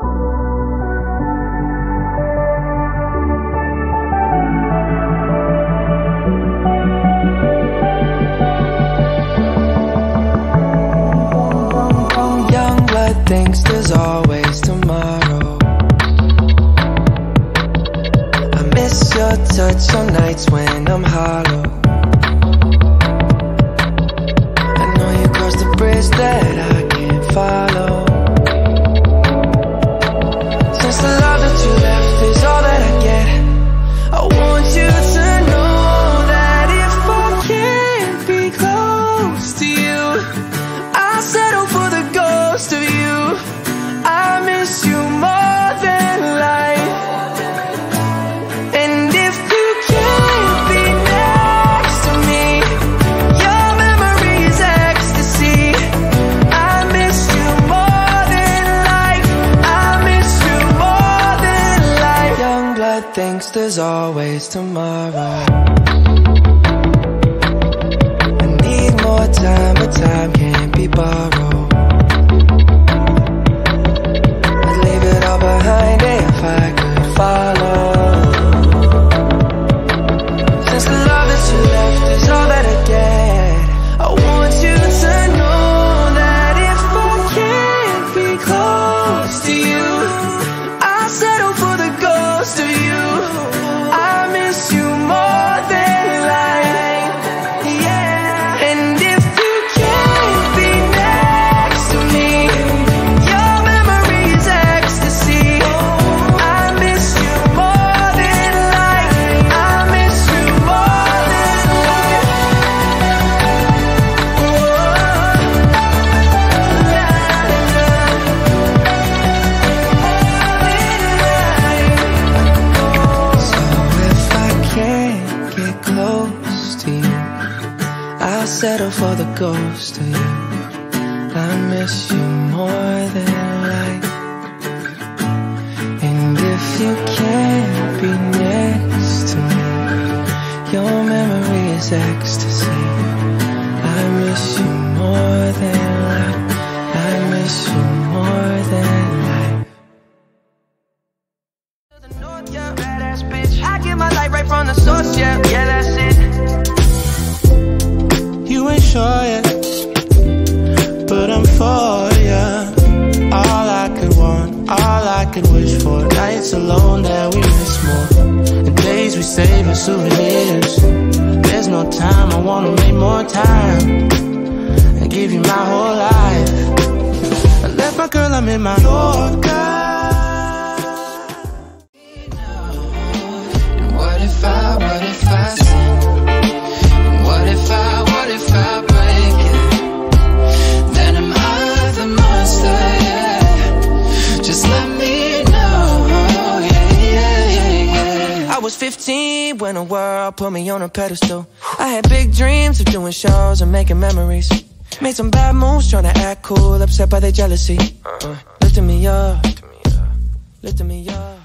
Thinks there's always tomorrow. I miss your touch some nights when I'm hollow. I know you crossed the bridge that I can't follow. Since the love that you left is all that I get, I want you to know that if I can't be close to you, I'll settle for the ghost of you. I miss you more than life. And if you can't be next to me, your memory is ecstasy. I miss you more than life. I miss you more than life. Young blood thinks there's always tomorrow. I need more time, but time can't be borrowed. Behind it if I could follow. Since the love that you left is all that I get, I want you to know that if I can't be close to you, I'll settle for the ghost of you. I miss you more than life, yeah. And if you can't be next to me, your memory is ecstasy. Settle for the ghost of you. I miss you more than life. And if you can't be next to me, your memory is ecstasy. I miss you more than life. I miss you more than life. The north, yeah, badass bitch. I get my light right from the source, yeah, yeah, that's it. You ain't sure yet, but I'm for ya. All I could want, all I could wish for. Nights alone that we miss more, and days we save as souvenirs. There's no time, I wanna make more time and give you my whole life. I left my girl, I'm in my Yorker. What if I sin? What if I break it? Then am I the monster, yeah? Just let me know, yeah. I was 15 when the world put me on a pedestal. I had big dreams of doing shows and making memories. Made some bad moves trying to act cool, upset by their jealousy. Lifting me up, lifting me up.